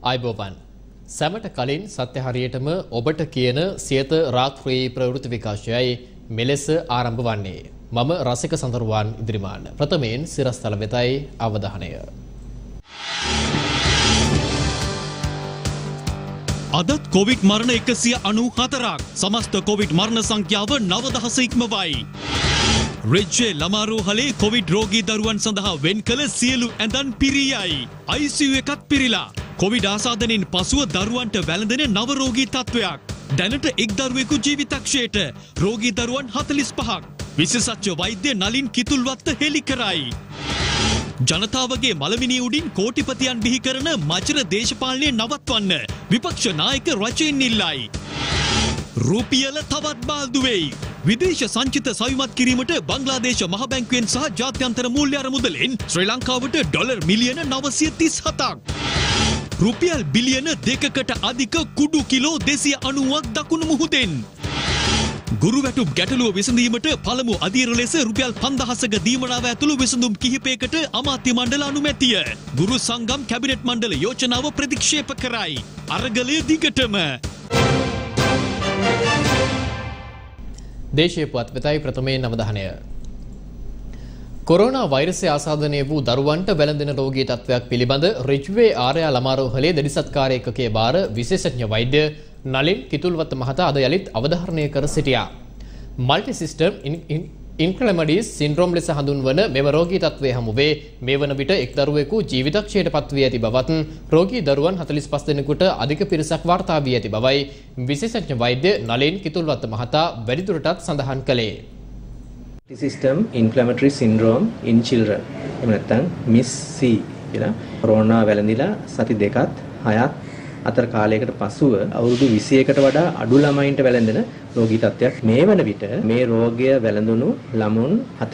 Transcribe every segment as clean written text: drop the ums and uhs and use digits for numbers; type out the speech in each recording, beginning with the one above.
ආයුබෝවන් සැමට කලින් සත්‍ය හරියටම ඔබට කියන සියත රාත්‍රියේ ප්‍රවෘත්ති විකාශයයි මෙලෙස ආරම්භ වන්නේ. මම රසික සඳරුවන් ඉදිරිමාන. ප්‍රථමයෙන් සිරස්තල වෙතයි අවධානය. අදත් කොවිඩ් මරණ 194ක්. සමස්ත කොවිඩ් මරණ සංඛ්‍යාව 9000 ඉක්මවයි. රෙජ්ජේ ළමාරෝහලේ කොවිඩ් රෝගී දරුවන් සඳහා වෙන් කළ සියලු ඇඳන් පිරියයි. ICU එකත් පිරිලා. කොවිඩ් ආසාදනයෙන් පසුව දරුවන්ට වැළඳෙන නව රෝගී තත්ත්වයක්. දැනට එක් දරුවෙකු ජීවිතක්ෂයට. රෝගී දරුවන් 45ක්. විශේෂඥ වෛද්‍ය නලින් කිතුල්වත්ත හෙළි කරයි. ජනතාවගේ මලමිනිය උඩින් කෝටිපතියන් බිහි කරන මචර දේශපාලනය නවත්වන්න විපක්ෂ නායක රජයෙන් ඉල්ලයි. රුපියල තවත් බාල්දු වෙයි. විදේශ සංචිත සවිමත් කිරීමට බංග්ලාදේශ මහ බැංකුවෙන් සහ ජාත්‍යන්තර මූල්‍ය අරමුදලෙන් ශ්‍රී ලංකාවට ඩොලර් මිලියන 937ක්. රුපියල් බිලියන 2කට අධික කුඩු කිලෝ 290ක් දකුණු මුහුදෙන්. ගුරු වැටුප් ගැටලුව විසඳීමට පළමු අධීර ලෙස රුපියල් 5000ක දීමනාව ඇතුළු විසඳුම් කිහිපයකට අමාත්‍ය මණ්ඩල අනුමැතිය. ගුරු සංගම් කැබිනට් මණ්ඩල යෝජනාව ප්‍රතික්ෂේප කරයි. අරගලය දිගටම. දේශීය පුවත් වෙතයි ප්‍රථමයෙන් අවධානය. කොරෝනා වෛරසය ආසාදනය වූ දරුවන්ට වැළඳෙන රෝගී තත්ත්වයක් පිළිබඳ රිජ්වේ ආර්යා ළමාරෝහලේ දැඩි සත්කාර ඒකකයේ බාර විශේෂඥ වෛද්‍ය නලින් කිතුල්වත්ත මහතා අද යලිත් අවධාරණය කර සිටියා. මල්ටි සිස්ටම් ඉන්ෆ්ලැමඩීස් සින්ඩ්‍රෝම් ලෙස හඳුන්වන මෙම රෝගී තත්ත්වයේ හමුවේ මේ වන විට එක් දරුවෙකු ජීවිතක්ෂයට පත්වී ඇති බවත් රෝගී දරුවන් 45 දෙනෙකුට අධික පිරිසක් වාර්තා වී ඇති බවයි විශේෂඥ වෛද්‍ය නලින් කිතුල්වත්ත මහතා වැඩිදුරටත් සඳහන් කළේ. Multi-system inflammatory syndrome in children. එහෙම නැත්නම් MIS-C කියලා කොරෝනා වැළඳිලා සති 2ක් 6ක් අතර කාලයකට පසුව අවුරුදු 21කට වඩා අඩු ළමයින්ට වැළඳෙන රෝගී තත්ත්වයක්. මේ වන විට මේ රෝගය වැළඳුණු ළමුන්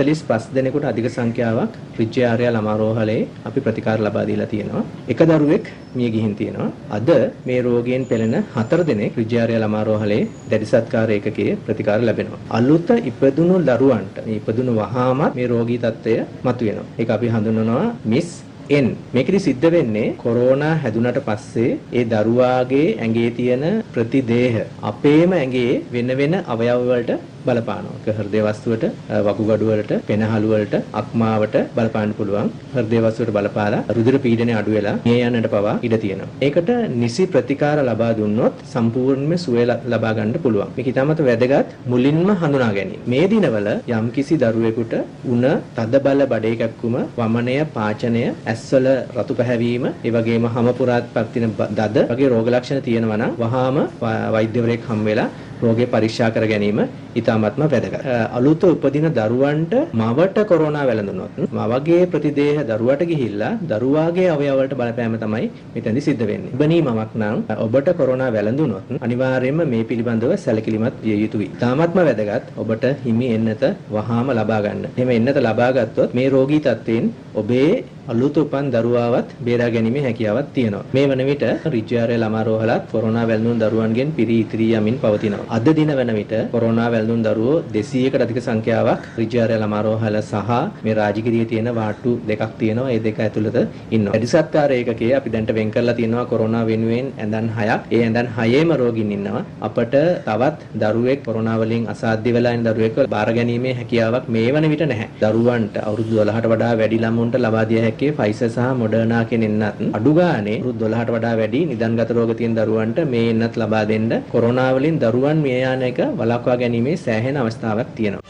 45 දෙනෙකුට අධික සංඛ්‍යාවක් රිජ්වේ ආර්යා ළමාරෝහලේ අපි ප්‍රතිකාර ලබා දීලා තියෙනවා. එක දරුවෙක් මිය ගිහින් තියෙනවා. අද මේ රෝගයෙන් පෙළෙන 4 දෙනෙක් රිජ්වේ ආර්යා ළමාරෝහලේ දැඩි සත්කාර ඒකකයේ ප්‍රතිකාර ලැබෙනවා. අලුත ඉපදුණු දරුවන්ට මේ ඉපදුණු වහාමත් මේ රෝගී තත්ත්වය මතුවෙනවා. ඒක අපි හඳුන්වනවා මිස් N. මේකෙදි සිද්ධ වෙන්නේ කොරෝනා හැදුනට පස්සේ ඒ දරුවාගේ ඇඟේ තියෙන ප්‍රතිදේහ අපේම ඇඟේ වෙන වෙන අවයව වලට බලපානවා. ඒක හෘදේ වස්තුවට, වකුගඩු වලට, පෙනහළු වලට, අක්මාවට බලපාන්න පුළුවන්. හෘදේ වස්තුවට බලපාලා රුධිර පීඩනය අඩු වෙලා මිය යන්නට පවා ඉඩ තියෙනවා. ඒකට නිසි ප්‍රතිකාර ලබා දුන්නොත් සම්පූර්ණයෙන්ම සුවය ලබා ගන්න පුළුවන්. මේක ඉතාමත් වැදගත් මුලින්ම හඳුනා ගැනීම. මේ දිනවල යම්කිසි දරුවෙකුට උණ, තදබල බඩේ කැක්කුම, වමනය, පාචනය, ඇස්වල රතු පැහැවීම, ඒ වගේම හම පුරාත් පක්තින දද වගේ රෝග ලක්ෂණ තියෙනවා නම් වහාම වෛද්‍යවරයෙක් හම් වෙලා රෝගේ පරීක්ෂා කර ගැනීම ඉතාමත්ම වැදගත්. අලුත උපදින දරුවන්ට මවට කොරෝනා වැළඳුනොත් මවගේ ප්‍රතිදේහ දරුවට ගිහිල්ලා දරුවාගේ අවයව වලට බලපෑම තමයි මෙතනදි සිද්ධ වෙන්නේ. ඉබනී මවක් නම් ඔබට කොරෝනා වැළඳුනොත් අනිවාර්යයෙන්ම මේ පිළිබඳව සැලකිලිමත් විය යුතුයි. ඉතාමත්ම වැදගත් ඔබට හිමි එන්නත වහාම ලබා ගන්න. එහෙම එන්නත ලබා ගත්තොත් මේ රෝගී තත්ත්වයෙන් ඔබේ අලුත උපන් දරුවාවත් බේරා ගැනීමේ හැකියාවක් තියෙනවා. මේ වන විට රිජ්වේ ආර්යා ළමාරෝහලත් කොරෝනා වැළඳුණු දරුවන්ගෙන් පිරී ඉතිරී යමින් පවතිනවා. අද දින වන විට කොරෝනා වැළඳුණු දරුවෝ 200කට අධික සංඛ්‍යාවක් රිජ්වේ ආර්යා ළමාරෝහල සහ මේ රාජගිරියේ තියෙන වාට්ටු දෙකක් තියෙනවා. ඒ දෙක ඇතුළත ඉන්නවා. වැඩි සත්කාර ඒකකයේ අපි දැන්ට වෙන් කරලා තියෙනවා කොරෝනා වෙනුවෙන් ඇඳන් 6ක්. ඒ ඇඳන් 6ේම රෝගීන් ඉන්නවා. අපට තවත් දරුවෙක් කොරෝනා වලින් අසාධ්‍ය වෙලා ඉන්න දරුවෙක් බාර ගැනීමේ හැකියාවක් මේ වන විට නැහැ. දරුවන්ට අවුරුදු 12ට වඩා වැඩි ළමුන්ට ලබා දිය හැකි ෆයිසර් සහ මොඩර්නා කියන එන්නත් අඩු ගානේ අවුරුදු 12ට වඩා වැඩි නිදන්ගත රෝග තියෙන දරුවන්ට මේ එන්නත් ලබා දෙන්න කොරෝනා වලින් දරුවන් මිය යාන එක වළක්වා ගැනීමේ සෑහෙන අවස්ථාවක් තියෙනවා.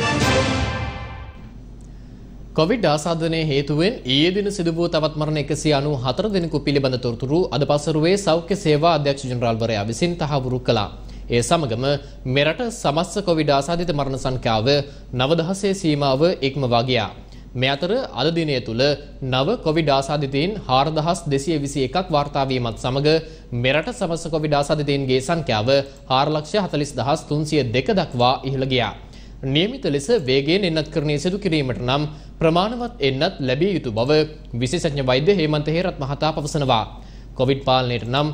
කොවිඩ් ආසාදනයේ හේතුවෙන් ඊයේ දින සිදු වූ තවත් මරණ 194 දෙනෙකු පිළිබඳ තොරතුරු අද පසුරුවේ සෞඛ්‍ය සේවා අධ්‍යක්ෂ ජෙනරාල්වරයා විසින් තහවුරු කළා. ඒ සමගම මෙරට සමස්ත කොවිඩ් ආසාදිත මරණ සංඛ්‍යාව 9000 සීමාව ඉක්මවා ගියා. මේ අතර අද දිනය තුල නව කොවිඩ් ආසාදිතයින් 4221ක් වාර්තා වීමත් සමග මෙරට සමස්ත කොවිඩ් ආසාදිතයින්ගේ සංඛ්‍යාව 4,40,302 දක්වා ඉහළ ගියා. නියමිත ලෙස වේගයෙන් එන්නත්කරණය සිදු කිරීමට නම් ප්‍රමාණවත් එන්නත් ලැබිය යුතු බව විශේෂඥ වෛද්‍ය හේමන්ත හේරත් මහතා පවසනවා. කොවිඩ් පාලනයට නම්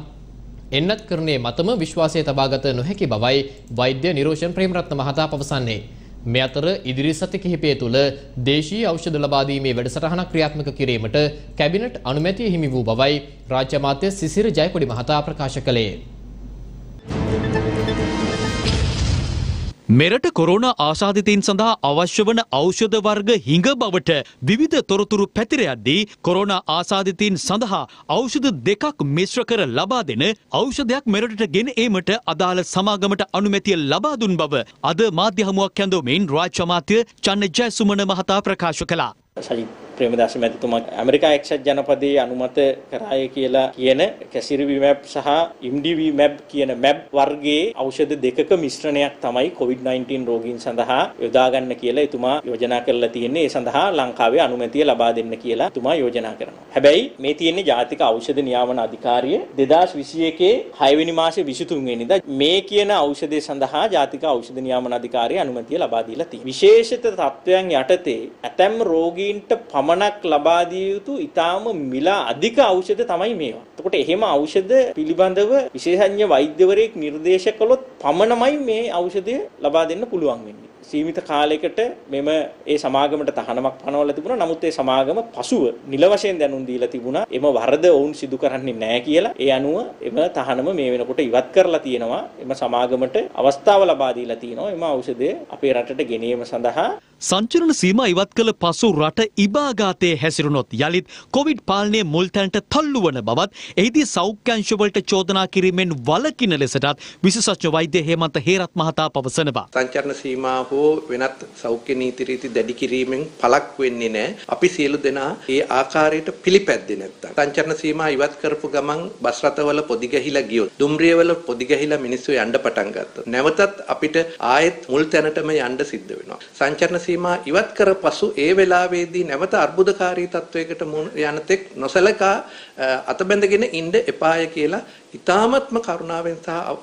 එන්නත්කරණයේ මතම විශ්වාසය තබාගත නොහැකි බවයි වෛද්‍ය නිරෝෂන් ප්‍රේමරත්න මහතා පවසන්නේ. මේ අතර ඉදිරි සති කිහිපය තුළ දේශීය ඖෂධ ලබා දීමේ වැඩසටහනක් ක්‍රියාත්මක කිරීමට කැබිනට් අනුමැතිය හිමි වූ බවයි රාජ්‍ය අමාත්‍ය සිසිර ජයකොඩි මහතා ප්‍රකාශ කළේ. මෙරට කොරෝනා ආසාදිතයින් සඳහා අවශ්‍ය වන ඖෂධ වර්ග හිඟ බවට විවිධ තොරතුරු පැතිර යද්දී කොරෝනා ආසාදිතයින් සඳහා ඖෂධ දෙකක් මිශ්‍ර කර ලබා දෙන ඖෂධයක් මෙරටට ගෙන ඒමට අදාළ සමාගමට අනුමැතිය ලබා දුන් බව අද මාධ්‍ය හමුවක් ඇඳවමින් රාජ්‍ය අමාත්‍ය චන්න ජයසුමන මහතා ප්‍රකාශ කළා. සජිත් ප්‍රේමදාස මැතිතුමා ඇමරිකා එක්සත් ජනපදයේ අනුමත කරාය කියලා කියන කැසිරිවිමැබ් සහ ඉම්ඩිවිමැබ් කියන මැබ් වර්ගයේ ඖෂධ දෙකක මිශ්‍රණයක් තමයි COVID-19 රෝගීන් සඳහා යොදා ගන්න කියලා එතුමා යෝජනා කරලා තියෙන්නේ. ඒ සඳහා ලංකාවේ අනුමැතිය ලබා දෙන්න කියලා එතුමා යෝජනා කරනවා. හැබැයි මේ තියෙන්නේ ජාතික ඖෂධ නියාමන අධිකාරිය 2021 6 වෙනි මාසේ 23 වෙනිදා මේ කියන ඖෂධය සඳහා ජාතික ඖෂධ නියාමන අධිකාරිය අනුමැතිය ලබා දීලා තියෙනවා. විශේෂිත තත්ත්වයන් යටතේ ඇතැම් රෝගීන්ට පමණක් ලබා දිය යුතු ඊටාම මිල අධික ඖෂධ තමයි මේවා. එතකොට එහෙම ඖෂධ පිළිබඳව විශේෂඥ වෛද්‍යවරයෙක් නිර්දේශ කළොත් පමණමයි මේ ඖෂධය ලබා දෙන්න පුළුවන් වෙන්නේ. සීමිත කාලයකට මෙම ඒ සමාගමට තහනමක් පනවලා තිබුණා. නමුත් ඒ සමාගම පසුව නිල වශයෙන් දැනුම් දීලා තිබුණා. එම වරද ඔවුන් සිදු කරන්නේ නැහැ කියලා. ඒ අනුව එම තහනම මේ වෙනකොට ඉවත් කරලා තියෙනවා. එම සමාගමට අවස්ථාව ලබා දීලා තියෙනවා. එම ඖෂධය අපේ රටට ගෙනීම සඳහා සංචරණ සීමා ඉවත් කළ පසු රට ඉබාගාතයේ හැසිරුණොත් යළිත් කොවිඩ් පාලනයේ මුල් තැනට තල්ලු වන බවත් එහිදී සෞඛ්‍යංශවලට චෝදනා කිරීමෙන් වළකින ලෙසටත් විශේෂඥ වෛද්‍ය හේමන්ත හේරත් මහතා පවසනවා. සංචරණ සීමා හෝ වෙනත් සෞඛ්‍ය නීති රීති දැඩි කිරීමෙන් පළක් වෙන්නේ නැහැ. අපි සියලු දෙනා ඒ ආකාරයට පිළිපැද්දේ නැත්තම්. සංචරණ සීමා ඉවත් කරපු ගමන් බස් රථවල පොදි ගහිලා ගියොත්, දුම්රියවල පොදි ගහිලා මිනිස්සු යන්න පටන් ගත්තොත් නැවතත් අපිට ආයෙත් මුල් තැනටම යන්න සිද්ධ වෙනවා. සංචරණ සීමා ඉවත් කර පසු ඒ වෙලාවේදී නැවත අර්බුදකාරී තත්වයකට යන තෙක් නොසලකා අතබැඳගෙන ඉන්න එපාය කියලා ඉතාමත්ම කරුණාවෙන්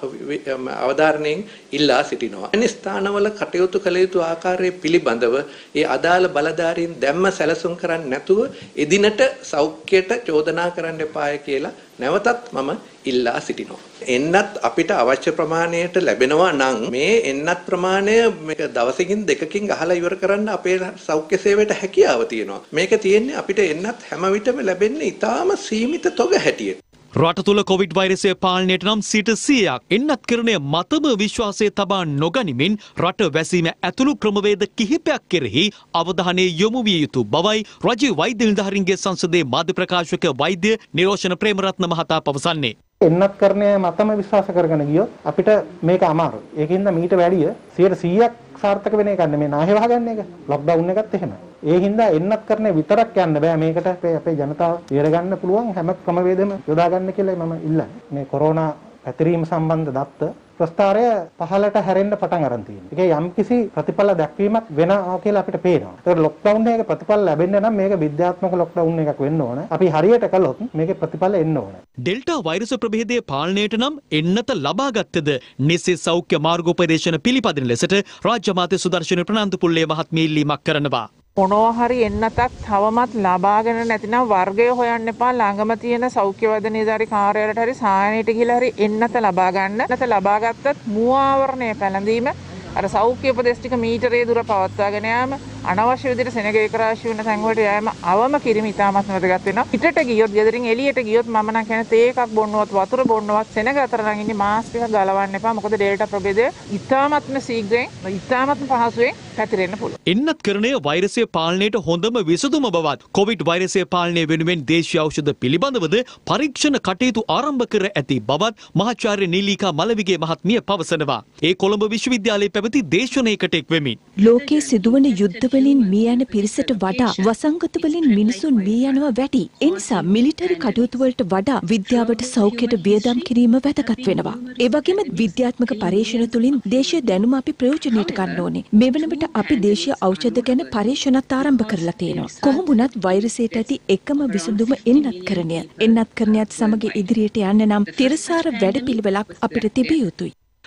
සහ අවධාරණයෙන් ඉල්ලා සිටිනවා. එනි ස්ථානවල කටයුතු කළ යුතු ආකාරයේ පිළිබඳව ඒ අදාළ බලධාරීන් දැම්ම සැලසුම් කරන්නේ නැතුව එදිනට සෞඛ්‍යයට චෝදනා කරන්න එපාය කියලා නැවතත් මම ඉල්ලා සිටිනවා. එන්නත් අපිට අවශ්‍ය ප්‍රමාණයට ලැබෙනවා නම් මේ එන්නත් ප්‍රමාණය මේක දවසකින් දෙකකින් ගහලා ඉවර කරන්න අපේ සෞඛ්‍ය සේවයට හැකියාව තියෙනවා. මේක තියෙන්නේ අපිට එන්නත් හැම විටම ලැබෙන්නේ ඉතාම සීමිත තොග හැටියට. රට තුළ කොවිඩ් වෛරසය පාලනයට නම් 100% එන්නත්කරණය මතම විශ්වාසය තබා නොගනිමින් රට වැසීම ඇතුළු ක්‍රමවේද කිහිපයක් කෙරෙහි අවධානය යොමු විය යුතු බවයි රජයේ වෛද්‍ය නිලධාරීන්ගේ සංසදයේ මාධ්‍ය ප්‍රකාශක වෛද්‍ය නිරෝෂණ ප්‍රේමරත්න මහතා පවසන්නේ. එන්නත්කරණය මතම විශ්වාස කරගෙන ගියොත් අපිට මේක අමාරුයි. ඒකින්ද මීට වැඩිය 100%ක් සාර්ථක වෙන එකක් නෙමෙයි නාහෙ වහගන්න එක. ලොක්ඩවුන් එකත් එහෙම. ඒ හින්දා එන්නත්කරණය විතරක් යන්න බෑ. මේකට අපේ ජනතාව ඉවර ගන්න පුළුවන් හැම ක්‍රමවේදෙම යොදා ගන්න කියලා මම ඉල්ලන්නේ. මේ කොරෝනා පැතිරීම සම්බන්ධ දත්ත ප්‍රස්තාරය පහළට හැරෙන්න පටන් අරන් තියෙනවා. ඒකේ යම්කිසි ප්‍රතිඵල දැක්වීමක් වෙනවා කියලා අපිට පේනවා. ඒකට ලොක්ඩවුන් එකේ ප්‍රතිඵල ලැබෙන්න නම් මේක විද්‍යාත්මක ලොක්ඩවුන් එකක් වෙන්න ඕන. අපි හරියට කළොත් මේකේ ප්‍රතිඵල එන්න ඕන. ඩෙල්ටා වෛරස ප්‍රභේදයේ පාලනයට නම් එන්නත ලබාගත්තද නිසි සෞඛ්‍ය මාර්ගෝපදේශන පිළිපදින ලෙසට රාජ්‍ය අමාත්‍ය සුදර්ශන ප්‍රනාන්දුපුල්ලේ මහත්මිය ඉල්ලීමක් කරනවා. මොනවා හරි එන්නතක් තවමත් ලබාගෙන නැතිනම් වර්ගය හොයන්න එපා. ළඟම තියෙන සෞඛ්‍ය වෛද්‍ය නිලධාරී කාර්යාලයට හරි සායනයට ගිහලා හරි එන්නත ලබා ගන්න. එන්නත ලබා ගත්තත් මුව ආවරණය පැළඳීම අර සෞඛ්‍ය උපදෙස් ටික මීටරේ දුර පවත්වාගෙන යාම අනවශ්‍ය විදිහට සෙනග ඒකරාශී වෙන තැන් වලට යෑම අවම කිරීම ඉතාමත් වැදගත් වෙනවා. පිටට ගියොත් ගෙදරින් එළියට ගියොත් මම නම් කියන්නේ තේ එකක් බොන්නවත් වතුර බොන්නවත් සෙනග අතර නම් ඉන්නේ මාස්ක් එකක් ගලවන්න එපා. මොකද ඩෙල්ටා ප්‍රභේදය ඉතාමත්ම ශීඝ්‍රයෙන් ඉතාමත්ම පහසුවෙන් පැතිරෙන්න පුළුවන්. එන්නත්කරණය වෛරසය පාලනයට හොඳම විසඳුම බවත් කොවිඩ් වෛරසය පාලනය වෙනුවෙන් දේශීය ඖෂධ පිළිබඳවද පරීක්ෂණ කටයුතු ආරම්භ කර ඇති බවත් මහාචාර්ය නීලිකා මලවිගේ මහත්මිය පවසනවා. ඒ කොළඹ විශ්වවිද්‍යාලයේ පැවති දේශනයකට එක් වෙමින් ලෝකයේ සිදුවන යුද්ධවලින් මිය යන පිරිසට වඩා වසංගතවලින් මිනිසුන් මිය යනවා වැඩි. ඒ නිසා මිලිටරි කටයුතු වලට වඩා විද්‍යාවට සෞඛ්‍යයට වියදම් කිරීම වැදගත් වෙනවා. ඒ වගේම විද්‍යාත්මක පරීක්ෂණ තුලින් දේශීය දැනුම අපි ප්‍රයෝජනයට ගන්න ඕනේ. මේ වෙන විට අපි දේශීය ඖෂධ ගැන පරීක්ෂණත් ආරම්භ කරලා තියෙනවා. කොහොම වුණත් වෛරසයට ඇති එකම විසඳුම එන්නත්කරණය. එන්නත්කරණයත් සමග ඉදිරියට යන්න නම් තිරසාර වැඩපිළිවෙලක් අපිට තිබිය යුතුයි.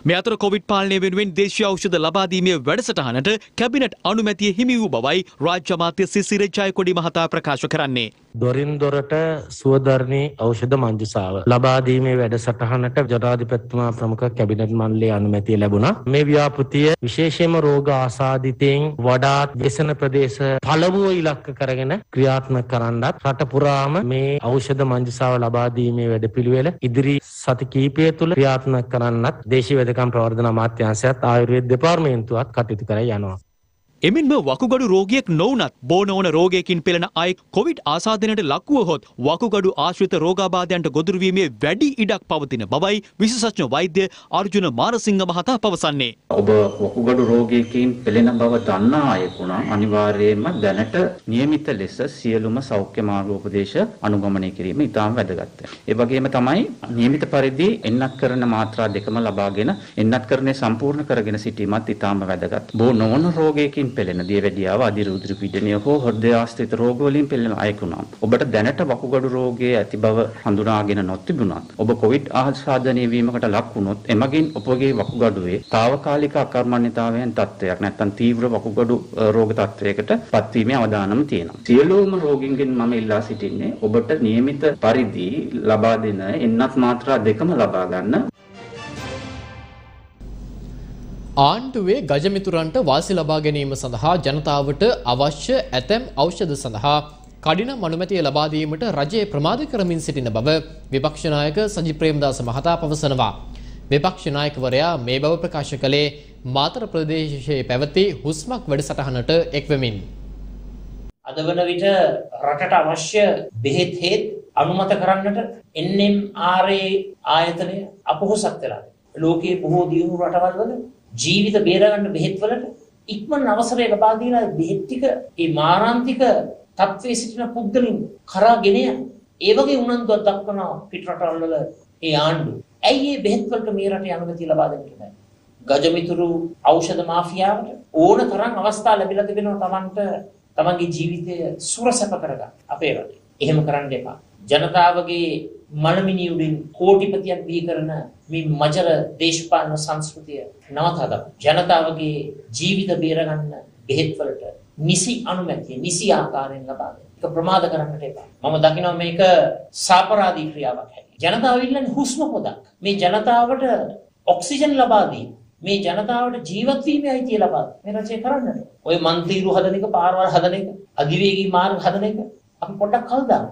මේ අතර කොවිඩ් පාලනය වෙනුවෙන් දේශීය ඖෂධ ලබා දීමේ වැඩසටහනට කැබිනට් අනුමැතිය හිමි වූ බවයි රාජ්‍ය අමාත්‍ය සිසිර ජයකොඩි මහතා ප්‍රකාශ කරන්නේ. දොරින් දොරට සුවදර්ණී ඖෂධ මංජුසාව ලබා දීමේ වැඩසටහනට ජනාධිපතිතුමා ප්‍රමුඛ කැබිනට් මණ්ඩලයේ අනුමැතිය ලැබුණා. මේ ව්‍යාපෘතිය විශේෂයෙන්ම රෝග ආසාදිතයින් වඩාත් වෙසෙන ප්‍රදේශ පළමුව ඉලක්ක කරගෙන ක්‍රියාත්මක කරන්නත් රට පුරාම මේ ඖෂධ මංජුසාව ලබා දීමේ වැඩපිළිවෙල ඉදිරි සති කිහිපය තුළ ක්‍රියාත්මක කරන්නත් දේශීය වෙදකම් ප්‍රවර්ධන අමාත්‍යාංශයත් ආයුර්වේද දෙපාර්තමේන්තුවත් කටයුතු කර යනවා. එමෙන්ම වකුගඩු රෝගියෙක් නොවුනත් බෝන ඕන රෝගයකින් පෙළෙන අයෙක් කොවිඩ් ආසාදනයට ලක්වුවහොත් වකුගඩු ආශ්‍රිත රෝගාබාධයන්ට ගොදුරු වීමේ වැඩි ඉඩක් පවතින බවයි විශේෂඥ වෛද්‍ය අර්ජුන මාරසිංහ මහතා පවසන්නේ. ඔබ වකුගඩු රෝගයකින් පෙළෙන බව දන්නා අයෙකු නම් අනිවාර්යයෙන්ම දැනට නියමිත ලෙස සියලුම සෞඛ්‍ය මාර්ගෝපදේශ අනුගමනය කිරීම ඉතාම වැදගත්. ඒ වගේම තමයි නියමිත පරිදි එන්නත් කරන මාත්‍රා දෙකම ලබාගෙන එන්නත්කරණය සම්පූර්ණ කරගෙන සිටීමත් ඉතාම වැදගත්. බෝ නොවන රෝගයකින් පෙළෙන දියවැඩියාව අධිරුධිර පීඩනය හෝ හෘදයාශ්‍රිත රෝග වලින් පෙළෙන අයෙකු නම් ඔබට දැනට වකුගඩු රෝගයේ ඇති බව හඳුනාගෙන නොතිබුණත් ඔබ කොවිඩ් ආසාදනය වීමකට ලක් වුණොත් එමගින් ඔබගේ වකුගඩුවේ తాවකාලික අකර්මණ්‍යතාවයන් තත්ත්වයක් නැත්නම් තීව්‍ර වකුගඩු රෝග තත්ත්වයකට පත්වීමේ අවදානම තියෙනවා. සියලුම රෝගීන්ගෙන් මම ඉල්ලා සිටින්නේ ඔබට නියමිත පරිදි ලබා දෙන එන්නත් මාත්‍රා දෙකම ලබා ගන්න. ආණ්ඩුවේ ගජමිතුරන්ට වාසි ලබා ගැනීම සඳහා ජනතාවට අවශ්‍ය ඇතැම් ඖෂධ සඳහා කඩිනම් අනුමැතිය ලබා දීමට රජය ප්‍රමාද කරමින් සිටින බව විපක්ෂ නායක සජිත් ප්‍රේමදාස මහතා පවසනවා. විපක්ෂ නායකවරයා මේ බව ප්‍රකාශ කළේ මාතර ප්‍රදේශයේ පැවති හුස්මක් වැඩසටහනට එක්වෙමින්. අද වන විට රටට අවශ්‍ය බෙහෙත් හේත් අනුමත කරන්නට NMRA ආයතනය අපොහොසත් වෙලා. ලෝකයේ බොහෝ දියුණු රටවල් වල ජීවිත බේරගන්න බෙහෙත් වලට ඉක්මන් අවසරය ලබා දීලා බෙහෙත් ටික ඒ මාරාන්තික තත්ත්වයේ සිටින පුද්ගලින් කරාගෙන ඒ වගේ උනන්දුවක් දක්වන පිට රටවල් වල ඒ ආණ්ඩුව. ඇයි මේ බෙහෙත් වලට මේ රටේ අනුමැතිය ලබා දෙන්නේ නැහැ? ගජමිතුරු ඖෂධ මාෆියාවට ඕන තරම් අවස්ථා ලැබිලා තිබෙනවා තමන්ගේ ජීවිතය සුරසැප කරගන්න අපේ රටේ. එහෙම කරන්න එපා. ජනතාවගේ මනමිනි උඩින් කෝටිපතියක් බිහි කරන මේ මජර දේශපාලන සංස්කෘතිය නවතහදා ජනතාවගේ ජීවිත බේරගන්න බෙහෙත් වලට නිසි අනුමැතිය නිසි ආකාරයෙන් ලබා දෙන්න. ඒක ප්‍රමාද කරන්නට එපා. මම දකිනවා මේක සාපරාධී ක්‍රියාවක් හැටියට. ජනතාව ඉල්ලන්නේ හුස්ම පොදක්. මේ ජනතාවට ඔක්සිජන් ලබා දී මේ ජනතාවට ජීවත් වීමේ අයිතිය ලබා මේ රජය කරන්නට. ඔය මන්තිරු හදන එක, පාරවල් හදන එක, අධිවේගී මාර්ග හදන එක අපි පොඩ්ඩක් කල් දාමු.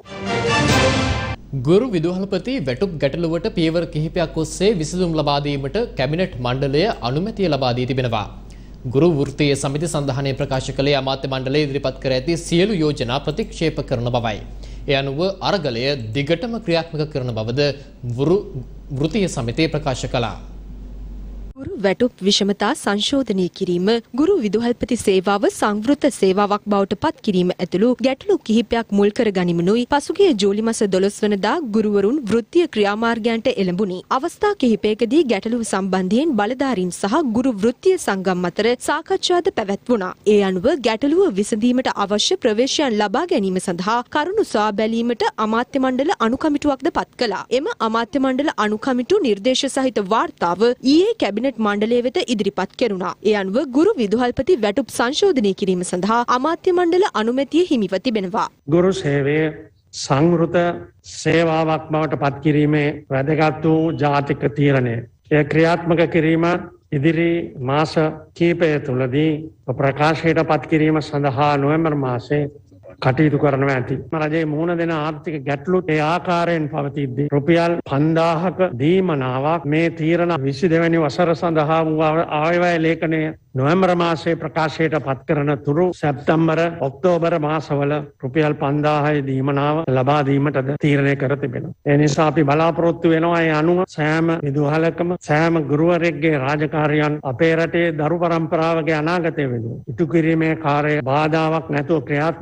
ගුරු විදුහල්පති වැටුප් ගැටලුවට පියවර කිහිපයක් ඔස්සේ විසඳුම් ලබා දීමට කැබිනට් මණ්ඩලය අනුමැතිය ලබා දී තිබෙනවා. ගුරු වෘත්තීය සමිති සංධානය ප්‍රකාශ කළේ අමාත්‍ය මණ්ඩලය ඉදිරිපත් කර ඇති සියලු යෝජනා ප්‍රතික්ෂේප කරන බවයි. ඒ අනුව අරගලය දිගටම ක්‍රියාත්මක කරන බවද වෘත්තීය සමිතිය ප්‍රකාශ කළා. ගුරු වැටුප් විෂමතා සංශෝධනය කිරීම, ගුරු විදුහල්පති සේවාව සංවෘත සේවාවක් බවට පත් කිරීම ඇතුළු ගැටලු කිහිපයක් මුල් කර ගනිමිනුයි පසුගිය ජූලි මාස 12 වනදා ගුරුවරුන් වෘත්තීය ක්‍රියාමාර්ගයන්ට එළඹුණි. අවස්ථා කිහිපයකදී ගැටලු සම්බන්ධයෙන් බලධාරීන් සහ ගුරු වෘත්තීය සංගම් අතර සාකච්ඡාද පැවැත්වුණා. ඒ අනුව ගැටලුව විසඳීමට අවශ්‍ය ප්‍රවේශයන් ලබා ගැනීම සඳහා කරුණු සොයා බැලීමට අමාත්‍ය මණ්ඩල අනුකමිටුවක්ද පත් කළා. එම අමාත්‍ය මණ්ඩල අනුකමිටු නිර්දේශ සහිත වාර්තාව ඊයේ කැබිනට් මණ්ඩලය වෙත ඉදිරිපත් කෙරුණා. ඒ අනුව ගුරු විදුහල්පති වැටුප් සංශෝධනය කිරීම සඳහා අමාත්‍ය මණ්ඩල අනුමැතිය හිමිව තිබෙනවා. ගුරු සේවය සංවෘත සේවාවක් බවට පත් කිරීමේ වැදගත් වූ ජාතික තීරණය. එය ක්‍රියාත්මක කිරීම ඉදිරි මාස කිහිපය තුළදී ප්‍රකාශයට පත් කිරීම සඳහා නොවැම්බර් මාසයේ කටයුතු කරනවා ඇති. රජයේ මුහුණ දෙන ආර්ථික ගැටලු ඒ ආකාරයෙන් පවතිද්දී රුපියල් 5000ක දීමනාවක් මේ තීරණ 22 වෙනි වසර සඳහා වූ ආයවැය ලේඛනය නොවැම්බර් මාසයේ ප්‍රකාශයට පත් කරන තුරු සැප්තැම්බර් ඔක්තෝබර් මාසවල රුපියල් 5000 දීමනාව ලබා දීමටද තීරණය කර තිබෙනවා. ඒ නිසා අපි බලාපොරොත්තු වෙනවා ඒ අනුව සෑම විදුහලකම සෑම ගුරුවරයෙක්ගේ රාජකාරියන් අපේ රටේ දරු පරම්පරාවගේ අනාගතය වෙනුවෙන් ඉටු කිරීමේ කාර්යය බාධාවක් නැතුව ක්‍රියාත්මක කරයි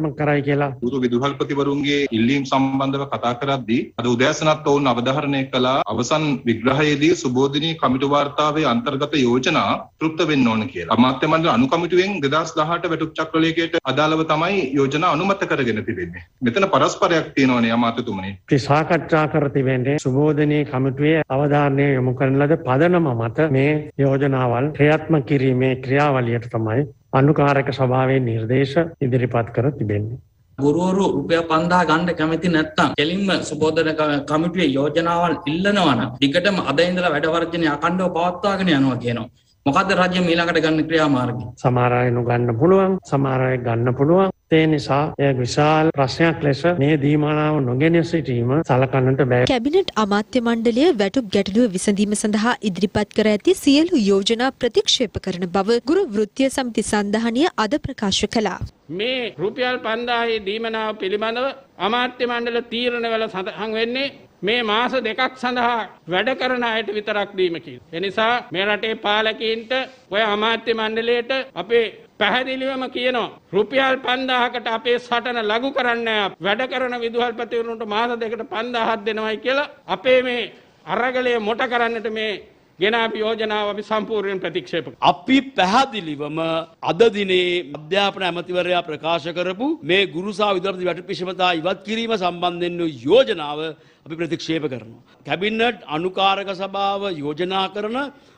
කියලා. ගුරු විදුහල්පතිවරුන්ගේ ඉල්ලීම් සම්බන්ධව කතා කරද්දී අද උදෑසනත් ඔවුන් අවධාරණය කළා අවසන් විග්‍රහයේදී සුබෝධිනී කමිටු වාර්තාවේ අන්තර්ගත යෝජනා තෘප්ත වෙන්න ඕන කියලා. අමාත්‍ය මණ්ඩල අනුකමිටුවෙන් 2018 වැටුප් චක්‍රලේඛයට අදාළව තමයි යෝජනා අනුමත කරගෙන තිබෙන්නේ. මෙතන පරස්පරයක් තියෙනවනේ අමාත්‍යතුමනි. සාකච්ඡා කර තිබෙන්නේ සුබෝධිනී කමිටුවේ අවධානය යොමු කරන ලද පදනම මත මේ යෝජනාවල් ක්‍රියාත්මක කිරීමේ ක්‍රියාවලියට තමයි අනුකාරක සභාවේ නිර්දේශ ඉදිරිපත් කර තිබෙන්නේ. ගුරුවරු රුපියල් 5000 ගන්න කැමති නැත්නම් කෙලින්ම සුබෝධන කමිටුවේ යෝජනාවල් ඉල්ලනවා නම් ටිකටම අද ඉඳලා වැඩ වර්ජනය අකණ්ඩව පවත්වාගෙන යනවා කියනවා. මොකද්ද රජය ඊළඟට ගන්න ක්‍රියාමාර්ගය? සමහර අය නොගන්න පුළුවන්, සමහර අය ගන්න පුළුවන්. ඒ නිසා එය විශාල ප්‍රශ්නයක් ලෙස මේ දීමනාව නොගෙන සිටීම සලකන්නට බෑ. කැබිනට් අමාත්‍ය මණ්ඩලය වැටුප් ගැටලුව විසඳීම සඳහා ඉදිරිපත් කර ඇති සියලු යෝජනා ප්‍රතික්ෂේප කරන බව ගුරු වෘත්තීය සමිති සංධානය අද ප්‍රකාශ කළා. මේ රුපියල් 5000 දීමනාව පිළිබඳව අමාත්‍ය මණ්ඩල තීරණවල සඳහන් වෙන්නේ මේ මාස දෙකක් සඳහා වැඩ කරන අයට විතරක් දීම කියලා. ඒ නිසා මේ රටේ පාලකීන්ට ඔය අමාත්‍ය මණ්ඩලයට අපේ පැහැදිලිවම කියනවා රුපියල් 5000කට අපේ සටන ලඝු කරන්න වැඩ කරන විදුහල්පතිවරුන්ට මාස දෙකකට 5000ක් දෙනවයි කියලා අපේ මේ අරගලය මොට කරන්නට මේ ගෙනාපු යෝජනාව අපි සම්පූර්ණයෙන් ප්‍රතික්ෂේප කරනවා. අපි පැහැදිලිවම අද දිනේ අධ්‍යාපන ඇමතිවරයා ප්‍රකාශ කරපු මේ ගුරු සහ විදුහල්පති වැටුප් විෂමතා ඉවත් කිරීම සම්බන්ධයෙන් යෝජනාව අපි ප්‍රතික්ෂේප කරනවා. කැබිනට් අනුකාරක සභාව යෝජනා කරන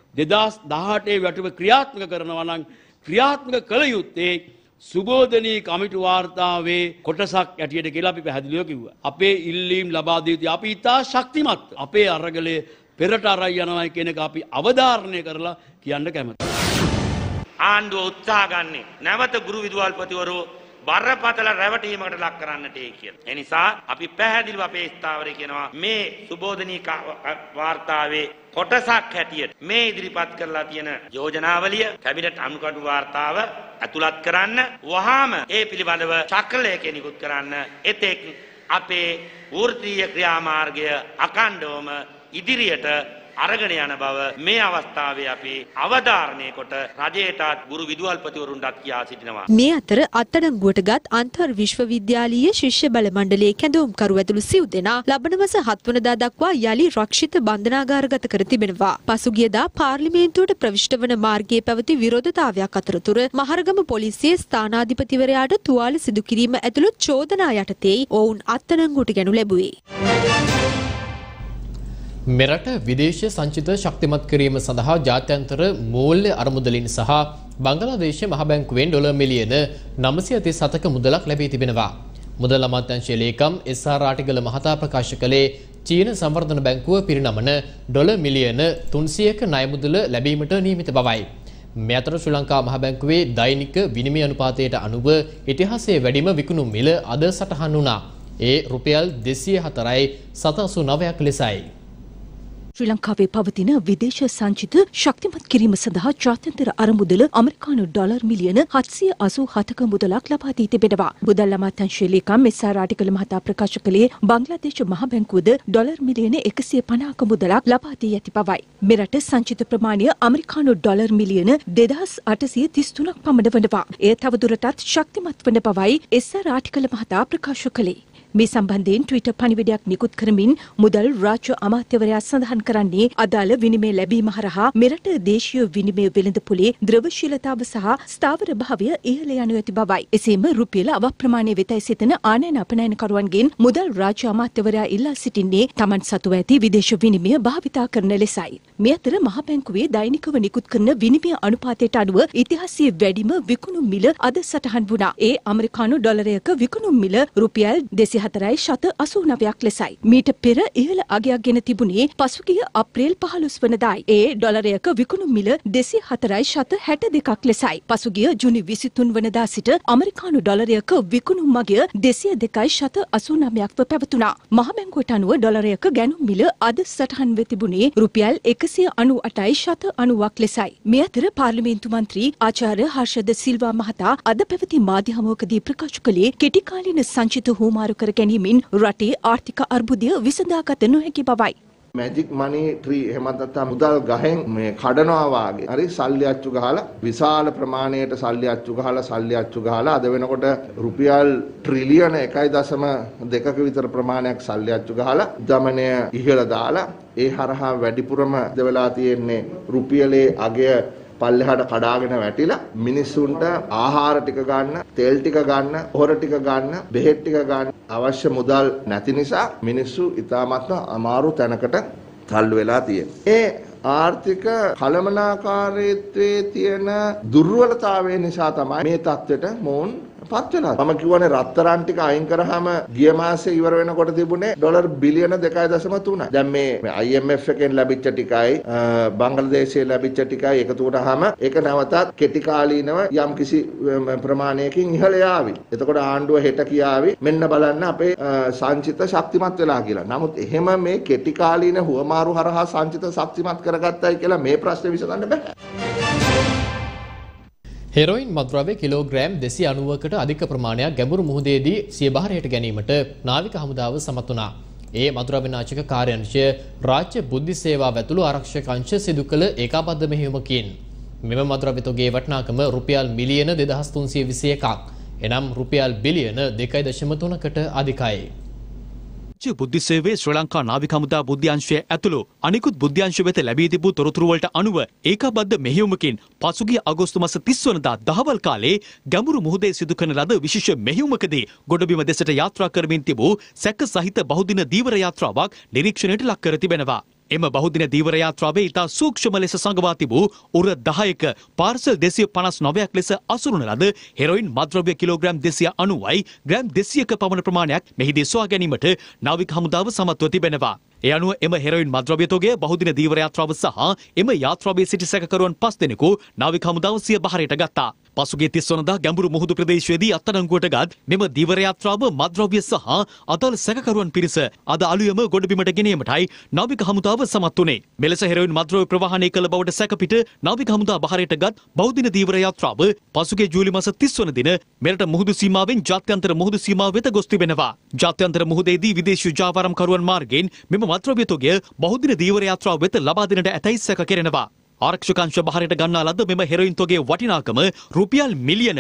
2018 වැටුප ක්‍රියාත්මක කරනවා නම් ක්‍රියාත්මක කළ යුත්තේ සුබෝධනී කමිටු වාර්තාවේ කොටසක් ඇටියට කියලා අපි පැහැදිලිව කිව්වා. අපේ ඉල්ලීම් ලබා දී යුතු අපි ඉතා ශක්තිමත් අපේ අරගලයේ පෙරට අරයි යනවා කියන එක අපි අවධාරණය කරලා කියන්න කැමතියි. ආණ්ඩුව උත්සාහ ගන්නේ නැවත ගුරු විදුහල්පතිවරු බරපතල රැවටීමකට ලක් කරන්නට කියලා. ඒ නිසා අපි පැහැදිලිව අපේ ස්ථාවරය කියනවා මේ සුබෝධනී වාර්තාවේ කොටසක් හැටියට මේ ඉදිරිපත් කරලා තියෙන යෝජනාවලිය කැබිනට් අනුකම්ප වාර්තාව ඇතුළත් කරන්න වහාම ඒ පිළිබඳව චක්‍රලේඛය නිකුත් කරන්න එතෙක් අපේ වෘත්තීය ක්‍රියාමාර්ගය අකණ්ඩවම ඉදිරියට අරගෙන යන බව මේ අවස්ථාවේ අපි අවධාරණය කොට රජයටත් ගුරු විදුහල්පතිවරුන්ටත් කියා සිටිනවා. මේ අතර අත්අඩංගුවටගත් අන්තර් විශ්වවිද්‍යාලීය ශිෂ්‍ය බල මණ්ඩලයේ කැඳවුම්කරු ඇතුළු සිව් දෙනා ලබන මාස 7 වනදා දක්වා යලි රක්ෂිත බන්ධනාගාරගත කර තිබෙනවා. පසුගියදා පාර්ලිමේන්තුවට ප්‍රවිෂ්ඨ වන මාර්ගයේ පැවති විරෝධතාවයක් අතරතුර මහරගම පොලිසියේ ස්ථානාධිපතිවරයාට තුවාල සිදු කිරීම ඇතුළු චෝදනා යටතේ ඔවුන් අත්අඩංගුවට ගැනු ලැබුවේ. මෙරට විදේශ සංචිත ශක්තිමත් කිරීම සඳහා ජාත්‍යන්තර මූල්‍ය අරමුදලින් සහ බංගලාදේශ මහ බැංකුවෙන් ඩොලර් මිලියන 937ක මුදලක් ලැබී තිබෙනවා. මුදල් අමාත්‍යාංශයේ ලේකම් එස්.ආර්. ආටිගල මහතා ප්‍රකාශ කළේ චීන සංවර්ධන බැංකුව පිරිනමන ඩොලර් මිලියන 300ක ණය මුදල ලැබීමට නියමිත බවයි. මේ අතර ශ්‍රී ලංකා මහ බැංකුවේ දෛනික විනිමය අනුපාතයට අනුව ඉතිහාසයේ වැඩිම විකුණුම් මිල අද සටහන් වුණා. ඒ රුපියල් 204.789ක් ලෙසයි. ශ්‍රී ලංකාවේ පවතින විදේශ සංචිත ශක්තිමත් කිරීම සඳහා ජාත්‍යන්තර අරමුදල ඇමරිකානු ඩොලර් මිලියන 787ක මුදලක් ලබා දී තිබෙනවා. මුදල් අමාත්‍යාංශයේ ලේකම් එස්.ආර්. ආටිගල මහතා ප්‍රකාශ කළේ බංග්ලාදේශ මහ බැංකුවද ඩොලර් මිලියන 150ක මුදලක් ලබා දී ඇති බවයි. මෙරට සංචිත ප්‍රමාණය ඇමරිකානු ඩොලර් මිලියන 2833ක් පමණ වනවා. එය තවදුරටත් ශක්තිමත් වන බවයි එස්.ආර්. ආටිගල මහතා ප්‍රකාශ කළේ. මේ සම්බන්ධයෙන් ට්විටර් පණිවිඩයක් නිකුත් කරමින් මුදල් රාජ්‍ය අමාත්‍යවරයා සඳහන් කරන්නේ අදාළ විනිමය ලැබීම හරහා මෙරට දේශීය විනිමය වෙළඳපොලේ ද්‍රවශීලතාව සහ ස්ථාවර භාවය ඉහළ යනු ඇති බවයි. එසේම රුපියල අවප්‍රමාණය වෙතයි සිතන ආනයන අපනයනකරුවන්ගෙන් මුදල් රාජ්‍ය අමාත්‍යවරයා ඉල්ලා සිටින්නේ තමන් සතුව ඇති විදේශ විනිමය භාවිතා කරන ලෙසයි. මේ අතර මහ බැංකුවේ දෛනිකව නිකුත් කරන විනිමය අනුපාතයට අනුව ඉතිහාසයේ වැඩිම විකුණුම් මිල අද සටහන් වුණා. ඒ ඇමරිකානු ඩොලරයක විකුණුම් මිල රුපියල් 4.89ක් ලෙසයි. මීට පෙර ඉහළ අගයක් ගෙන තිබුණේ පසුගිය අප්‍රේල් 15 වනදායි. ඒ ඩොලරයක විකුණුම් මිල 204.62ක් ලෙසයි. පසුගිය ජුනි 23 වනදා සිට ඇමරිකානු ඩොලරයක විකුණුම් මගය 202.89ක්ව පැවතුණා. මහ බැංකුවට අනුව ඩොලරයක ගැනුම් මිල අද සටහන් වෙ තිබුණේ රුපියල් 198.90ක් ලෙසයි. මේ අතර පාර්ලිමේන්තු මන්ත්‍රී ආචාර්ය හර්ෂද සිල්වා මහතා අද පැවති මාධ්‍ය හමුවකදී ප්‍රකාශ කළේ කෙටිකාලීන සංචිත හුවමාරු කර ගැනීමෙන් රටේ ආර්ථික අර්බුදය විසඳාගත නොහැකි බවයි. මැජික් මනි ට්‍රී එහෙමත් නැත්නම් මුදල් ගහෙන් මේ කඩනවා වාගේ. හරි සල්ලි අච්චු ගහලා විශාල ප්‍රමාණයට සල්ලි අච්චු ගහලා අද වෙනකොට රුපියල් ට්‍රිලියන 1.2ක විතර ප්‍රමාණයක් සල්ලි අච්චු ගහලා දමනය ඉහළ දාලා ඒ හරහා වැඩිපුරම දෙවලා තියෙන්නේ රුපියලේ අගය පල්ලෙහාට කඩාගෙන වැටිලා මිනිස්සුන්ට ආහාර ටික ගන්න, තෙල් ටික ගන්න, හොර ටික ගන්න, බෙහෙත් ටික ගන්න අවශ්‍ය මුදල් නැති නිසා මිනිස්සු ඉතාමත්ම අමාරු තැනකට තල්ලු වෙලා තියෙනවා. ඒ ආර්ථික කළමනාකාරීත්වයේ තියෙන දුර්වලතාවය නිසා තමයි මේ තත්ත්වයට මොවුන් පත් වෙනවා. මම කියවනේ රත්තරන් ටික අයින් කරාම ගිය මාසේ ඉවර වෙනකොට තිබුණේ ඩොලර් බිලියන 2.3. දැන් මේ IMF එකෙන් ලැබිච්ච ටිකයි බංග්ලාදේශයේ ලැබිච්ච ටිකයි එකතු වුණාම ඒක නැවතත් කෙටි කාලීනව යම් කිසි ප්‍රමාණයකින් ඉහළ යාවි. එතකොට ආණ්ඩුව හෙට කියාවි මෙන්න බලන්න අපේ සංචිත ශක්තිමත් වෙලා කියලා. නමුත් එහෙම මේ කෙටි කාලීන හුවමාරු හරහා සංචිත ශක්තිමත් කරගත්තයි කියලා මේ ප්‍රශ්නේ විසඳන්න බෑ. හෙරොයින් මත්ද්‍රව්‍ය කිලෝග්‍රෑම් 290කට අධික ප්‍රමාණයක් ගැඹුරු මුහුදේදී සිය බහරයට ගැනීමට නාවික හමුදාව සමත් වුණා. ඒ මත්ද්‍රව්‍ය නාශක කාර්යාංශය රාජ්‍ය බුද්ධි සේවාව ඇතුළු ආරක්ෂක අංශ සිදු කළ ඒකාබද්ධ මෙහෙයුමකින් මෙම මත්ද්‍රව්‍ය තොගයේ වටිනාකම රුපියල් මිලියන 2321ක් එනම් රුපියල් බිලියන 2.3කට අධිකයි. බුද්ධි සේවයේ ශ්‍රී ලංකා නාවික හමුදා බුද්ධ්‍යංශය ඇතුළු අනිකුත් බුද්ධ්‍යංශ වෙත ලැබී තිබූ තොරතුරු වලට අනුව ඒකාබද්ධ මෙහෙයුමකින් පසුගිය අගෝස්තු මාස 30 වනදා දහවල් කාලේ ගැඹුරු මුහුදේ සිදු කරන ලද විශේෂ මෙහෙයුමකදී ගොඩබිම දෙසට යාත්‍රා කරමින් තිබූ සැක සහිත බහුදින දීවර යාත්‍රාවක් නිරීක්ෂණයට ලක් කර තිබෙනවා. එම බහුදින දීවර යාත්‍රාවේ ඉතා සූක්ෂම ලෙස සංගවා තිබූ උර 10ක පාර්සල් 259ක් ලෙස අසුරුන ලද හෙරොයින් මත්ද්‍රව්‍ය කිලෝග්‍රෑම් 290යි ග්‍රෑම් 200ක පමණ ප්‍රමාණයක් මෙහිදී සොයා ගැනීමට නාවික හමුදාව සමත්ව තිබෙනවා. ඒ අනුව එම හෙරොයින් මත්ද්‍රව්‍ය තොගය බහුදින දීවර යාත්‍රාව සහ එම යාත්‍රාවේ සිටි සැකකරුවන් 5 දෙනෙකු නාවික හමුදාව සිය බහරයට ගත්තා. පසුගිය 30 වනදා ගැඹුරු මුහුදු ප්‍රදේශයේදී අත්අඩංගුවට ගත් මෙම දීවර යාත්‍රාව මත්ද්‍රව්‍ය සහ අදාළ සැකකරුවන් පිරිස අද අලුයම ගොඩබිමට ගෙනීමටයි නාවික හමුදාව සමත් වුණේ. මෙලෙස හෙරොයින් මත්ද්‍රව්‍ය ප්‍රවාහනය කළ බවට සැකපිට නාවික හමුදා බහරයට ගත් බහුදින දීවර යාත්‍රාව පසුගිය ජූලි මාස 30 වන දින මෙරට මුහුදු සීමාවෙන් ජාත්‍යන්තර මුහුදු සීමාව වෙත ගොස් තිබෙනවා. ජාත්‍යන්තර මුහුදේදී විදේශීය ජාවාරම්කරුවන් මාර්ගයෙන් මෙම මත්ද්‍රව්‍ය තොගය බහුදින දීවර යාත්‍රාව වෙත ලබා දෙන්නට ඇතැයි සැක කෙරෙනවා. ආරක්ෂක අංශ බහරට ගන්නා ලද මෙම හෙරොයින් තොගයේ වටිනාකම රුපියල් මිලියන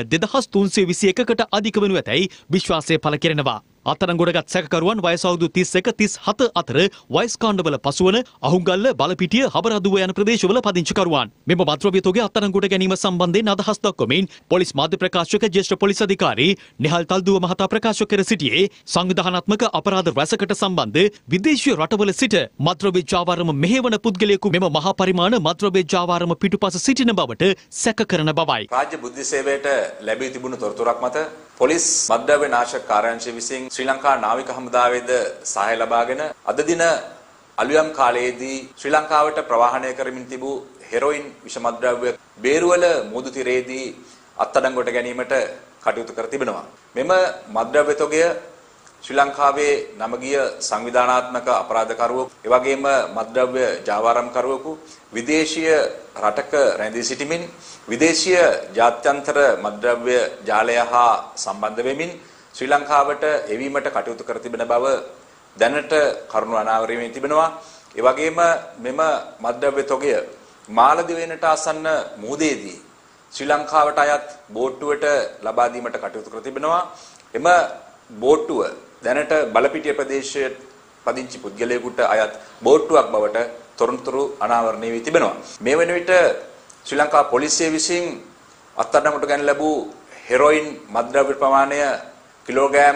2321කට අධික වනු ඇතැයි විශ්වාසය පළ කෙරෙනවා. අත්අඩංගුවටගත් සැකකරුවන් වයස අවුරුදු 31 37 අතර වයස් කාණ්ඩවල පසුවන අහුගල්ල බලපිටිය හබරදුව යන ප්‍රදේශවල පදිංචිකරුවන්. මෙම මත්ද්‍රව්‍ය තොගය අත්අඩංගුවට ගැනීම සම්බන්ධයෙන් අදහස් දක්වමින් පොලිස් මාධ්‍ය ප්‍රකාශක ජ්‍යෙෂ්ඨ පොලිස් අධිකාරී නිහල් තල්දුව මහතා ප්‍රකාශ කර සිටියේ සංවිධානාත්මක අපරාධ රැසකට සම්බන්ධ විදේශීය රටවල සිට මත්ද්‍රව්‍ය ජාවාරම මෙහෙවන පුද්ගලයෙකු මෙම මහා පරිමාණ මත්ද්‍රව්‍ය ජාවාරම පිටුපස සිටින බවට සැක කරන බවයි. රාජ්‍ය බුද්ධි සේවයට ලැබී තිබුණු තොරතුරක් මත පොලිස් මත්ද්‍රව්‍ය නාශක කාර්යාංශය විසින් ශ්‍රී ලංකා නාවික හමුදාවේද සහාය ලබාගෙන අද දින අලුයම් කාලයේදී ශ්‍රී ලංකාවට ප්‍රවාහනය කරමින් තිබූ හෙරොයින් විෂ මත්ද්‍රව්‍ය බේරුවල මුහුදු තිරයේදී අත්අඩංගුවට ගැනීමට කටයුතු කර තිබෙනවා. මෙම මත්ද්‍රව්‍ය තොගය ශ්‍රී ලංකාවේ නමගිය සංවිධානාත්මක අපරාධකරුවෙකු එවැගේම මත්ද්‍රව්‍ය ජාවාරම්කරුවෙකු විදේශීය රටක රැඳී සිටිමින් විදේශීය ජාත්‍යන්තර මත්ද්‍රව්‍ය ජාලය හා සම්බන්ධ වෙමින් ශ්‍රී ලංකාවට එවීමට කටයුතු කර තිබෙන බව දැනට කරුණු අනාවරණය තිබෙනවා. ඒ වගේම මෙම මත්ද්‍රව්‍ය තොගය මාලදිවයිනට ආසන්න මුහුදේදී ශ්‍රී ලංකාවට අයත් බෝට්ටුවට ලබා දීමට කටයුතු කර තිබෙනවා. එම බෝට්ටුව දැනට බලපිටිය ප්‍රදේශයේ පදිංචි පුද්ගලයෙකුට අයත් බෝට්ටුවක් බවට තොරතුරු අනාවරණය වී තිබෙනවා. මේ වන විට ශ්‍රී ලංකා පොලිසිය විසින් අත්අඩංගුවට ගන්න ලැබූ හෙරොයින් මත්ද්‍රව්‍ය ප්‍රමාණය කිලෝග්‍රෑම්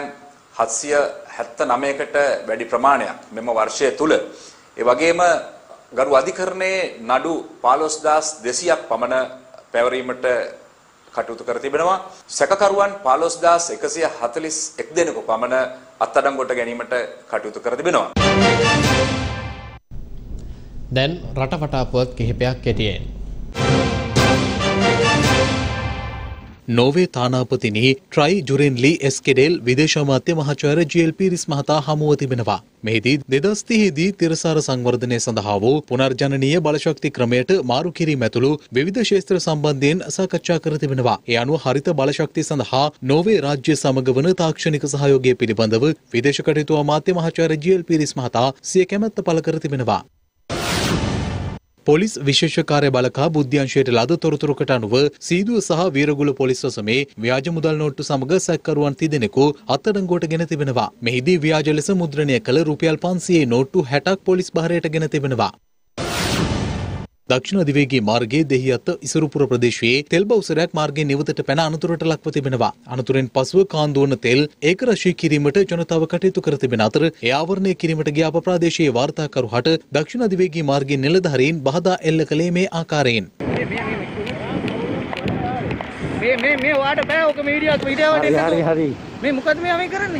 779කට වැඩි ප්‍රමාණයක් මෙම වර්ෂය තුල. ඒ වගේම ගරු අධිකරණයේ නඩු 15200ක් පමණ පැවරීමට කටයුතු කර තිබෙනවා. සැකකරුවන් 15141 දෙනෙකු පමණ අත්අඩංගුවට ගැනීමට කටයුතු කර තිබෙනවා. දැන් රටවටා පුවත් කිහිපයක් කෙටියෙන්. නෝවේ තානාපතිනි ට්‍රයි ජුරෙන්ලි එස්කෙඩෙල් විදේශ අමාත්‍ය මහාචාර්ය ජී.එල්. පීරිස් මහතා හමුව තිබෙනවා. මෙහිදී 2030දී තිරසාර සංවර්ධනය සඳහා වූ පුනර්ජනනීය බලශක්ති ක්‍රමයට මාරු කිරීම ඇතුළු විවිධ ක්ෂේත්‍ර සම්බන්ධයෙන් සාකච්ඡා කර තිබෙනවා. ඒ අනුව හරිත බලශක්තිය සඳහා නෝවේ රාජ්‍ය සමග වන තාක්ෂණික සහයෝගය පිළිබඳව විදේශ කටයුතු අමාත්‍ය මහාචාර්ය ජී.එල්. පීරිස් මහතා සිය කැමැත්ත පළ කර තිබෙනවා. පොලිස් විශේෂ කාර්ය බලකා බුද්ධ්‍යංශයට ලද තොරතුරකට අනුව සීදුව සහ වීරගුල පොලිස් වසමේ ව්‍යාජ මුදල් නෝට්ටු සමග සැකකරුවන් තිදෙනෙකු අත්අඩංගුවට ගෙන තිබෙනවා. මෙහිදී ව්‍යාජ ලෙස මුද්‍රණය කළ රුපියල් 500 නෝට්ටු 60ක් පොලිස් භාරයට ගෙන තිබෙනවා. දක්ෂිණ අධිවේගී මාර්ගයේ දෙහිඅත්ත ඉසුරුපුර ප්‍රදේශයේ තෙල් බවුසරයක් මාර්ගයෙන් නිවතට පැන අනතුරට ලක්ව තිබෙනවා. අනතුරෙන් පසුව කාන්දුවන තෙල් ඒකරාශී කිරීමට ජනතාව කටයුතු කර තිබෙන අතර ඒ ආවරණය කිරීමට ගිය අප ප්‍රාදේශීය වාර්තාකරු හට දක්ෂිණ අධිවේගී මාර්ගයේ නිලධාරීන් බහදා එල්ල කළේ මේ ආකාරයෙන්. මේ වාට බෑ ඔක මීඩියාවට හරි මේ මොකද මේ කරන්නේ?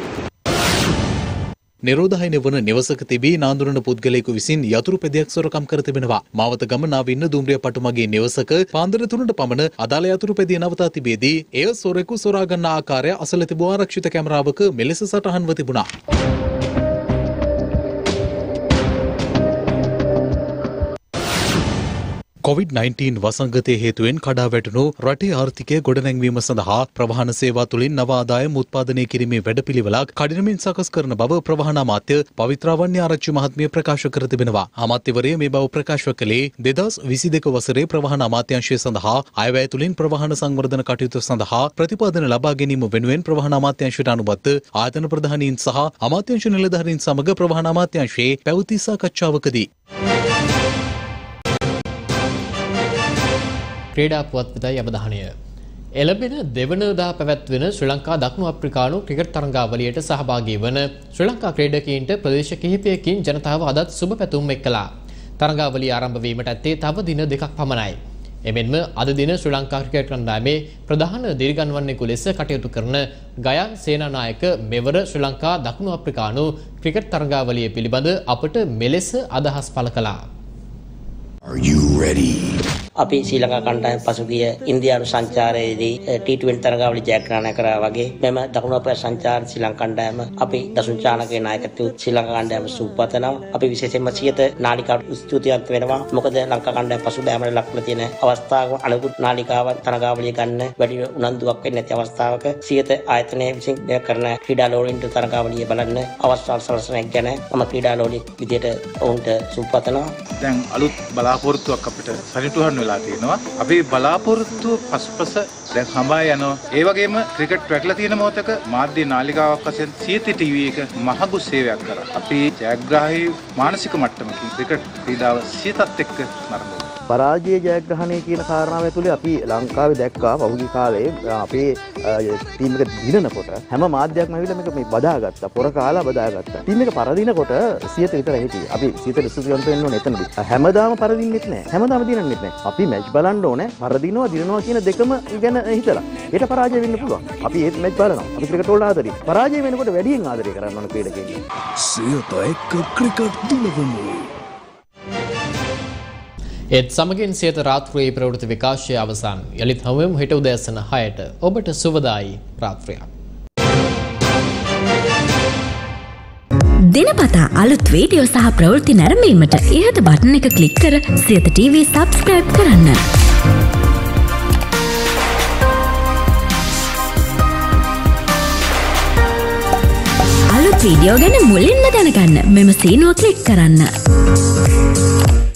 නිරෝධායන වන නිවසක තිබී නාඳුනන පුද්ගලයෙකු විසින් යතුරු පෙදයක් සොරකම් කර තිබෙනවා. මාවත ගම නාවින්න දුම්රිය පටුමගේ නිවසක පාන්දර 3ට පමණ අදාළ යතුරු පෙදිය නවතා තිබේදී එය සොරෙකු සොරා ගන්නා ආකාරය අසල තිබූ ආරක්ෂිත කැමරාවක මෙලෙස සටහන්ව තිබුණා. COVID-19 වසංගතය හේතුවෙන් කඩා වැටුණු රටේ ආර්ථිකය ගොඩනැංවීම සඳහා ප්‍රවාහන සේවා තුළින් නව ආදායම් උත්පාදනය කිරීමේ වැඩපිළිවෙලක් කඩිනමින් සකස් කරන බව ප්‍රවාහන අමාත්‍ය පවිත්‍රාවන්‍ය ආරච්චි මහත්මිය ප්‍රකාශ කර තිබෙනවා. අමාත්‍යවරය මේ බව ප්‍රකාශ කළේ 2022 වසරේ ප්‍රවාහන අමාත්‍යාංශය සඳහා අයවැය තුළින් ප්‍රවාහන සංවර්ධන කටයුතු සඳහා ප්‍රතිපාදන ලබා ගැනීම වෙනුවෙන් ප්‍රවාහන අමාත්‍යාංශයට අනුබද්ධ ආයතන ප්‍රධානීන් සහ අමාත්‍යාංශ නිලධාරීන් සමග ප්‍රවාහන අමාත්‍යාංශයේ පැවති සාකච්ඡාවකදී ක්‍රීඩා පුවත් වෙතයි අවධානය. එළඹෙන දෙවනදා පැවැත්වෙන ශ්‍රී ලංකා දකුණු අප්‍රිකානු ක්‍රිකට් තරඟාවලියට සහභාගී වන ශ්‍රී ලංකා ක්‍රීඩකයින්ට ප්‍රදේශ කිහිපයකින් ජනතාව අදත් සුබ පැතුම් එක්කලා. තරඟාවලිය ආරම්භ වීමට ඇත්තේ තව දින 2ක් පමණයි. එමෙන්ම අද දින ශ්‍රී ලංකා ක්‍රිකට් කණ්ඩායමේ ප්‍රධාන දිරිගන්වන්නෙකු ලෙස කටයුතු කරන ගයාන් සේනානායක මෙවර ශ්‍රී ලංකා දකුණු අප්‍රිකානු ක්‍රිකට් තරඟාවලිය පිළිබඳ අපට මෙලෙස අදහස් පළ කළා. Are you ready? අපි ශ්‍රී ලංකා කණ්ඩායම පසුගිය ඉන්දියානු සංචාරයේදී T20 තරගාවලිය ජයග්‍රහණය කරා වගේ මෙම දකුණු අප්‍රිකා සංචාර ශ්‍රී ලංකා කණ්ඩායම අපි දසුන් චානකගේ නායකත්වයේ ශ්‍රී ලංකා කණ්ඩායම සූපතනවා. අපි විශේෂයෙන්ම 100ට නාලිකාවට ස්තුතිවන්ත වෙනවා. මොකද ලංකා කණ්ඩායම පසුබෑමට ලක්වලා තියෙන අවස්ථාවක අනුකුත් නාලිකාවන් තරගාවලිය ගන්න වැඩි උනන්දුවක් වෙන්නේ නැති අවස්ථාවක 100ට ආයතනයේ විසින් කරන ක්‍රීඩා ලෝලීන්ට තරගාවලිය බලන්න අවස්ථාව සලසන ගැන මම ක්‍රීඩා ලෝලී විදියට ඔවුන්ට සූපතනවා. දැන් අලුත් බලාපොරොත්තුවක් අපිට සරිටුහන් වෙලා තියෙනවා. අපි බලාපොරොත්තු පසුපස දැන් හඹා යනවා. ඒ වගේම ක්‍රිකට් වැටලා තියෙන මොහොතක මාධ්‍ය නාලිකාවක් වශයෙන් සියති ටීවී එක මහඟු සේවයක් කරා. අපි ජයග්‍රාහී මානසික මට්ටමකින් ක්‍රිකට් ක්‍රීඩාව සියතත් එක්ක නරඹනවා. පරාජය ජයග්‍රහණය කියන කාරණාව ඇතුලේ අපි ලංකාවේ දැක්කා පහුගිය කාලේ අපේ ටීම් එක දිනනකොට හැම මාධ්‍යයක්ම ඇවිල්ලා මේක මේ බදාගත්තා. පොර කාලා බදාගත්තා. ටීම් එක පරදිනකොට 100ට විතර හිටියේ. අපි 100ට ස්තුතිවන්ත වෙන්න ඕනේ එතනදී. හැමදාම පරදින්නෙත් නැහැ. හැමදාම දිනන්නෙත් නැහැ. අපි මැච් බලන්න ඕනේ. පරදිනවා දිනනවා කියන දෙකම ගැන හිතලා. ඒකට පරාජය වෙන්න පුළුවන්. අපි ඒත් මැච් බලනවා. අපි ක්‍රිකට් වලට ආදරේ. පරාජය වෙනකොට වැඩියෙන් ආදරය කරන්න ඕන ක්‍රීඩකයන්. 100ට එක්ක ක්‍රිකට් දිනවමු. ඒත් සමගින් සියත රාත්‍රියේ ප්‍රවෘත්ති විකාශය අවසන්. යලිත් හමුවෙමු හෙට උදෑසන 6ට. ඔබට සුවදායි රාත්‍රියක්. දිනපතා අලුත් වීඩියෝ සහ ප්‍රවෘත්ති නැරඹීමට ඉහත බටන් එක ක්ලික් කර සියත TV subscribe කරන්න. අලුත් වීඩියෝ ගැන මුලින්ම දැනගන්න මෙම සීනුව ක්ලික් කරන්න.